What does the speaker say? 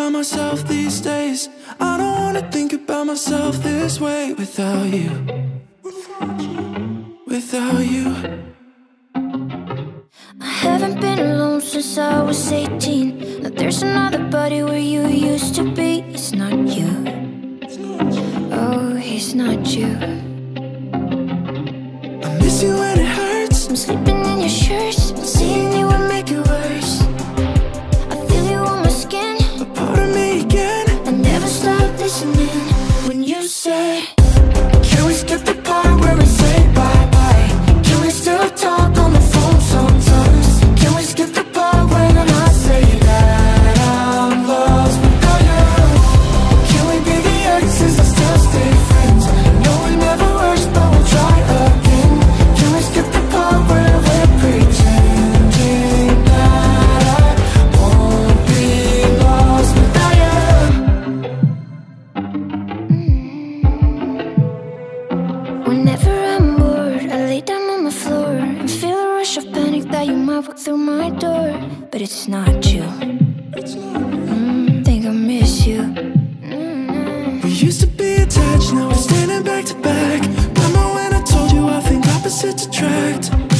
about myself these days. I don't wanna think about myself this way without you. Without you. I haven't been alone since I was 18. Now there's another body where you used to be. It's not you. Oh, it's not you. I miss you when it hurts. I'm sleeping in your shirts, but seeing you would make it worse. I feel you on my skin, A part of me again. I never stop listening when you say, Can we skip the part where we say bye-bye? Can we still talk on the phone sometimes? Can we skip the part when I say that I'm lost without you? Can we be the exes and still stay friends? No, it never works, but we'll try again. Can we skip the part where we're pretending that I won't be lost without you? whenever I'm bored, I lay down on the floor and feel a rush of panic that you might walk through my door. But it's not you. Think I miss you. We used to be attached, now we're standing back to back. Remember when I told you I think opposites attract?